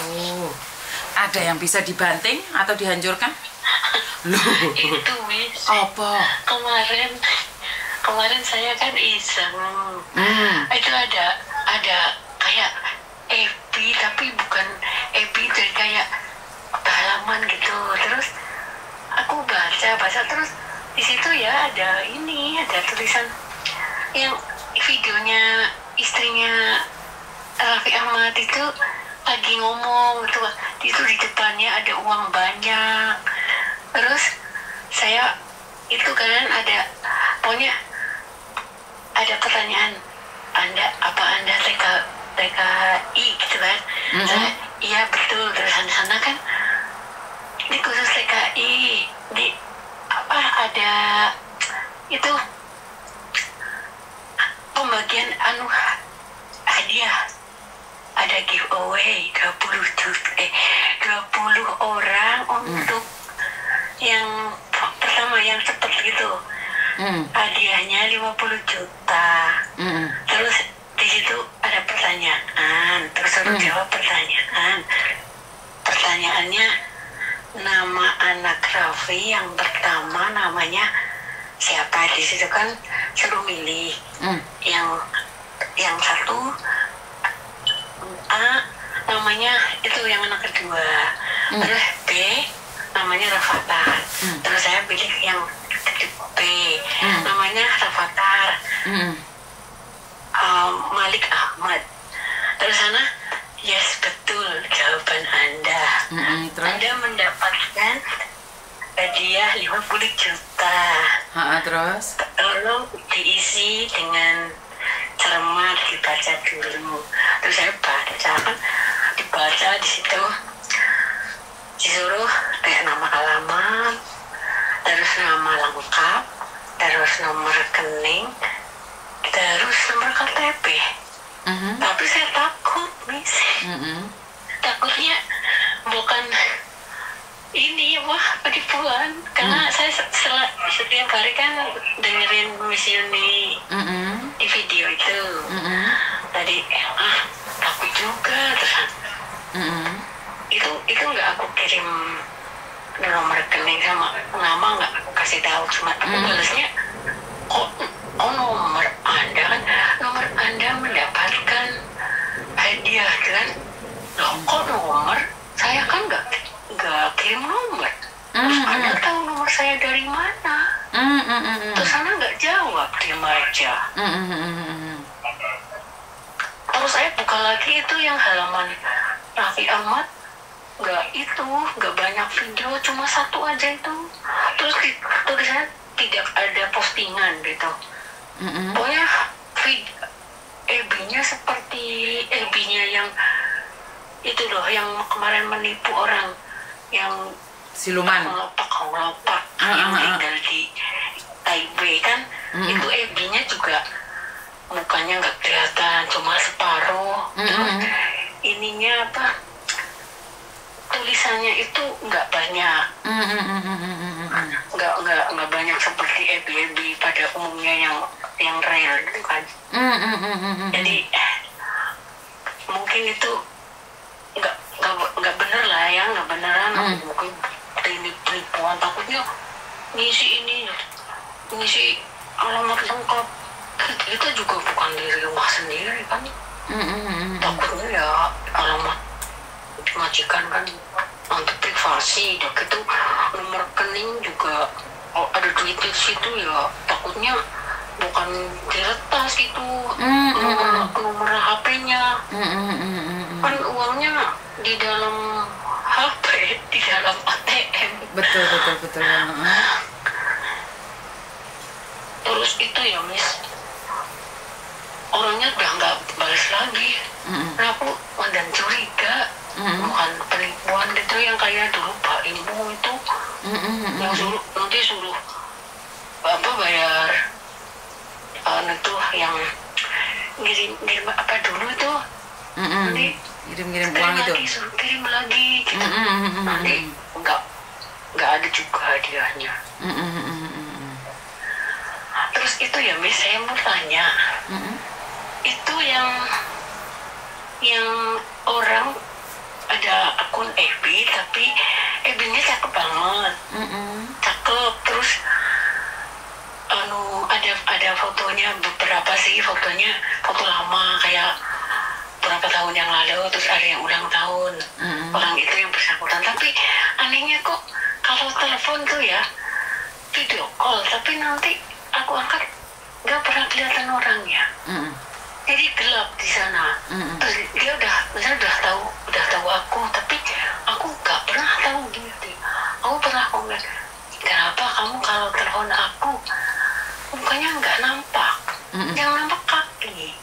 Oh, ada yang bisa dibanting atau dihancurkan? Loh, Itu Miss. apa? Kemarin saya kan iseng. Itu ada kayak Ebi, tapi bukan Ebi, dari kayak halaman gitu. Terus aku baca terus di situ ya ada tulisan yang videonya istrinya Raffi Ahmad itu lagi ngomong tuh, itu di depannya ada uang banyak. Terus saya itu kan ada, pokoknya ada pertanyaan, anda TKI gitu kan. Saya, iya betul. Terus sana kan di khusus TKI di apa ada itu pembagian hadiah, ada giveaway 20 orang untuk yang pertama yang cepet gitu. Hadiahnya 50 juta. Terus di situ ada pertanyaan, terus suruh jawab pertanyaan. Pertanyaannya, nama anak Raffi yang pertama namanya siapa? Di situ kan suruh milih. Yang satu A namanya itu yang anak kedua. Terus B namanya Rafathar. Terus saya pilih yang B namanya Rafathar. Malik Ahmad. Terus sana, yes betul jawaban Anda. Anda mendapatkan hadiah 50 juta. Terus? Tolong diisi dengan cermat, dibaca dulu. Terus saya baca kan, dibaca di situ disuruh kayak nama alamat, terus nama lengkap, terus nomor rekening, terus nomor KTP. Tapi saya takut, Miss. Takutnya bukan ini penipuan, karena saya setiap hari kan dengerin Miss Yuni di video itu. Tadi takut juga terus. Itu nggak aku kirim nomor rekening sama nama, nggak aku kasih tahu, cuma aku balasnya kok nomor Anda mendapatkan hadiah kan. Loh, kok nomor saya kan nggak kirim nomor. Terus Anda tahu nomor saya dari mana? Terus Anda nggak jawab, diam aja. Terus saya buka lagi itu yang halaman Raffi Ahmad, nggak banyak video, cuma satu aja itu. Terus tulisannya tidak ada postingan gitu. Pokoknya EB-nya seperti EB-nya yang itu loh, yang kemarin menipu orang yang siluman, ngelopak yang tinggal di Taipei kan. Itu EB-nya juga mukanya nggak kelihatan, cuma separuh. Terus ininya tulisannya itu nggak banyak, nggak banyak seperti EB pada umumnya yang real gitu kan. Jadi mungkin itu nggak bener lah ya, nggak beneran. Mungkin ini penipuan, takutnya ngisi alamat lengkap itu juga bukan di rumah sendiri kan. Takutnya ya alamat majikan kan untuk privasi. Udah gitu nomor rekening juga ada duit di situ ya, takutnya bukan diretas gitu. Nomor HP-nya kan uangnya di dalam HP, di dalam ATM. Betul. Terus itu ya Miss, orangnya udah nggak balas lagi. Nah aku dan curiga bukan penipuan gitu yang kayak dulu Pak Ibu itu yang nanti suruh bayar itu yang ngirim apa dulu itu, nanti kirim uang itu suruh kirim lagi gitu. Nanti nggak ada juga hadiahnya. Terus itu ya Miss, saya mau tanya, itu yang orang ada FB, tapi FB-nya cakep banget. Cakep, terus ada fotonya, beberapa sih fotonya, foto lama kayak berapa tahun yang lalu, terus ada yang ulang tahun orang itu yang bersangkutan. Tapi anehnya kok kalau telepon tuh ya video call, tapi nanti aku angkat nggak pernah kelihatan orangnya. Jadi gelap di sana. Terus dia udah tahu aku, tapi aku nggak pernah tahu gitu. Aku pernah komen, kenapa kamu kalau telepon aku mukanya nggak nampak, yang nampak kaki,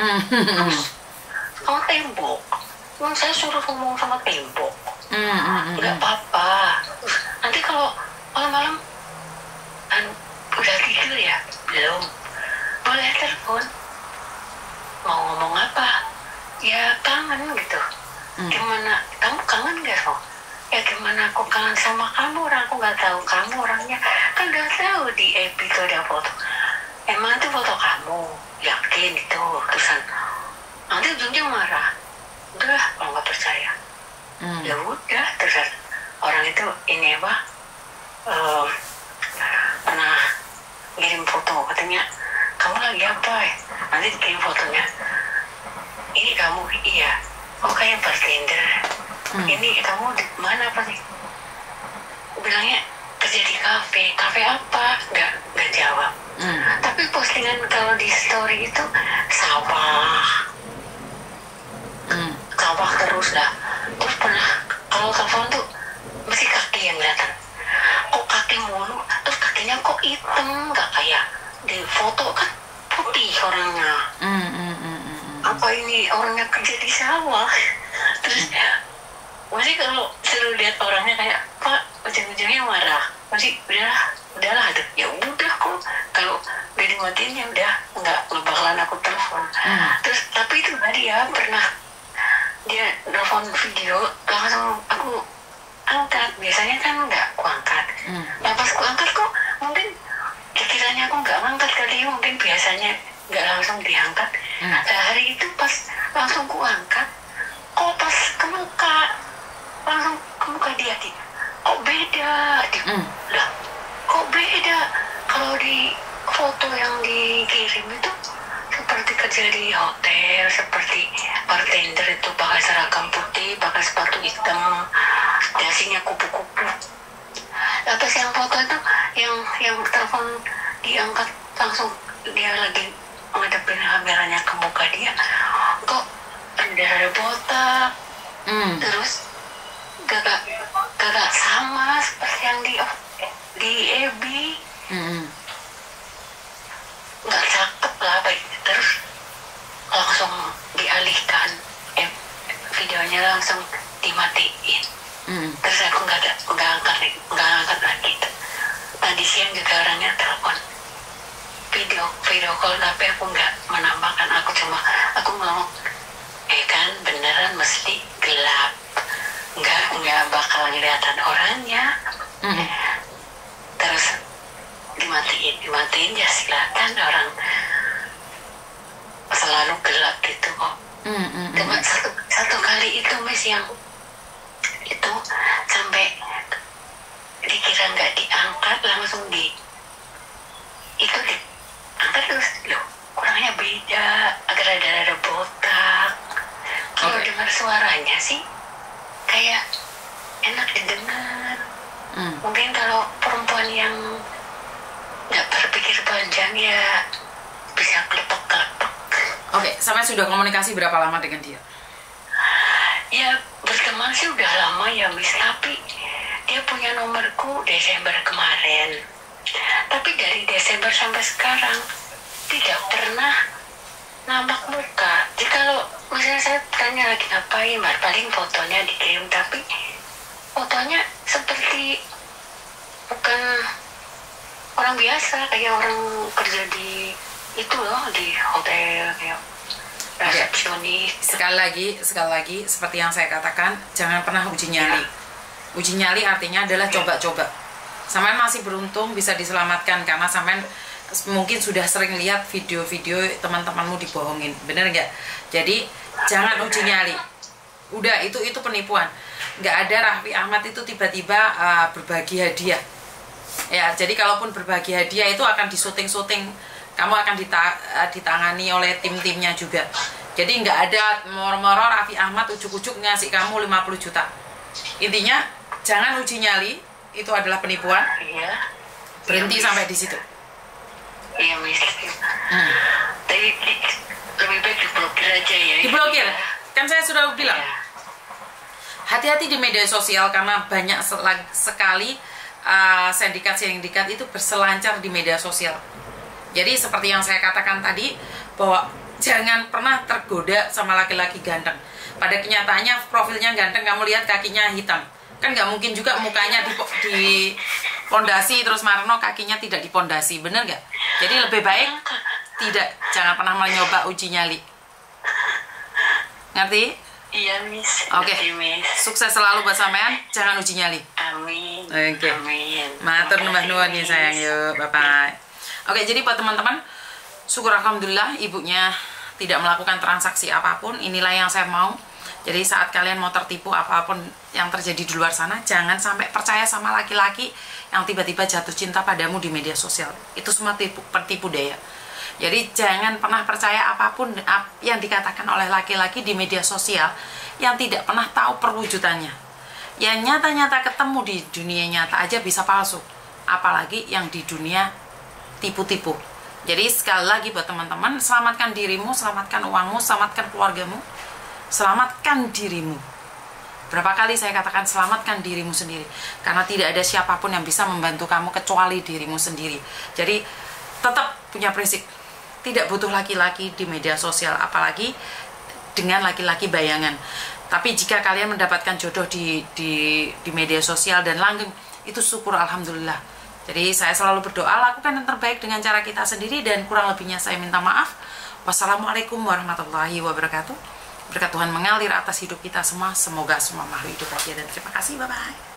sama tembok. Saya suruh ngomong sama tembok, nggak apa-apa. Nanti kalau malam-malam udah tidur ya, belum boleh telepon. Mau ngomong apa? Ya kangen gitu. Gimana? Kamu kangen gak, Ro? Ya gimana aku kangen sama kamu, orang aku nggak tahu kamu orangnya. Kan udah tahu di FB itu ada foto. Emang itu foto kamu? Yakin itu? Terusan nanti ujungnya marah. Udah, kalau nggak percaya. Ya udah, terusan orang itu ini apa? Pernah ngirim foto, katanya kamu lagi apa ya? Nanti dikirim fotonya, ini kamu, iya, oh kayak bartender, ini kamu di mana apa nih? Bilangnya kerja di kafe apa? Nggak jawab. Tapi postingan kalau di story itu sawah terus lah. Terus pernah kalau telepon tuh mesti kaki yang kelihatan. Kok kaki mulu? Terus kakinya kok hitam, nggak kayak di foto kan putih orangnya. Apa ini orangnya kerja di sawah? Terus masih kalau selalu lihat orangnya kayak Pak, ujung-ujungnya marah. Masih udahlah tuh. Ya udah kok kalau udah dimatiin ya udah nggak bakalan aku telepon. Terus tapi itu tadi ya pernah dia telepon video, langsung aku angkat. Biasanya kan nggak aku angkat. Nah pas aku angkat kok mungkin pikirannya aku nggak ngangkat kali, mungkin biasanya nggak langsung diangkat. Nah hari itu pas langsung ku angkat, kok pas ke muka, langsung ke muka dia, kok beda, lah kok beda. Kalau di foto yang dikirim itu seperti kerja di hotel, seperti bartender itu pakai seragam putih, pakai sepatu hitam, dasinya kupu-kupu. Terus yang foto itu yang telepon diangkat langsung dia lagi ngadepin kameranya ke muka dia, kok ada botak, terus gak sama seperti yang di EB, nggak cakep lah, baik. Terus langsung dialihkan, videonya langsung dimatiin. Terus aku nggak angkat lagi. Tadi siang juga orangnya telepon video call, tapi aku nggak menambahkan. Aku ngomong, kan beneran mesti gelap, nggak bakal kelihatan orangnya. Terus dimatiin ya silakan, orang selalu gelap gitu kok. Cuma satu kali itu Mas yang itu sampai dikira nggak diangkat, langsung diangkat terus, loh kurangnya beda, agak ada botak. Kalau dengar suaranya sih kayak enak didengar. Mungkin kalau perempuan yang nggak berpikir panjang ya bisa kelepek-kelepek. Oke, sampai sudah komunikasi berapa lama dengan dia? Ya berteman sih udah lama ya Miss, tapi dia punya nomorku Desember kemarin. Tapi dari Desember sampai sekarang tidak pernah nampak muka. Jadi kalau misalnya saya tanya lagi ngapain, paling fotonya dikirim, tapi fotonya seperti bukan orang biasa, kayak orang kerja di itu loh, di hotel kayak resepsionis. Sekali lagi seperti yang saya katakan, jangan pernah uji nyali. Uji nyali artinya adalah coba-coba. Sampean masih beruntung bisa diselamatkan karena sampean mungkin sudah sering lihat video-video teman-temanmu dibohongin, bener nggak? Jadi jangan uji nyali. Udah, itu penipuan. Nggak ada Raffi Ahmad itu tiba-tiba berbagi hadiah. Ya, jadi kalaupun berbagi hadiah itu akan disuting-suting, kamu akan ditangani oleh tim-timnya juga. Jadi nggak ada moro-moro Raffi Ahmad ujuk-ujuk ngasih kamu 50 juta. Intinya jangan uji nyali, itu adalah penipuan. Iya. Berhenti sampai di situ. Iya, Miss. Tapi lebih baik diblokir aja ya. Diblokir. Kan saya sudah bilang. Hati-hati di media sosial karena banyak sekali sindikat itu berselancar di media sosial. Jadi seperti yang saya katakan tadi, bahwa jangan pernah tergoda sama laki-laki ganteng. Pada kenyataannya profilnya ganteng, kamu lihat kakinya hitam. Kan nggak mungkin juga mukanya di pondasi terus Marno kakinya tidak dipondasi, bener nggak? Jadi lebih baik jangan pernah mencoba uji nyali. Ngerti? Iya, Miss. Oke. Sukses selalu buat sampean, jangan uji nyali. Amin. Oke. Amin. Matur nuwun nih sayang, yuk, bye-bye. Oke, jadi buat teman-teman, syukur alhamdulillah ibunya tidak melakukan transaksi apapun. Inilah yang saya mau. Jadi saat kalian mau tertipu apapun yang terjadi di luar sana, jangan sampai percaya sama laki-laki yang tiba-tiba jatuh cinta padamu di media sosial. Itu semua tertipu daya. Jadi jangan pernah percaya apapun yang dikatakan oleh laki-laki di media sosial yang tidak pernah tahu perwujudannya. Yang nyata-nyata ketemu di dunia nyata aja bisa palsu. Apalagi yang di dunia tipu-tipu. Jadi sekali lagi buat teman-teman, selamatkan dirimu, selamatkan uangmu, selamatkan keluargamu, selamatkan dirimu. Berapa kali saya katakan selamatkan dirimu sendiri, karena tidak ada siapapun yang bisa membantu kamu kecuali dirimu sendiri. Jadi tetap punya prinsip, tidak butuh laki-laki di media sosial, apalagi dengan laki-laki bayangan. Tapi jika kalian mendapatkan jodoh di media sosial dan langgeng, itu syukur alhamdulillah. Jadi saya selalu berdoa, lakukan yang terbaik dengan cara kita sendiri, dan kurang lebihnya saya minta maaf. Wassalamualaikum warahmatullahi wabarakatuh. Berkat Tuhan mengalir atas hidup kita semua. Semoga semua makhluk hidup bahagia dan terima kasih. Bye-bye.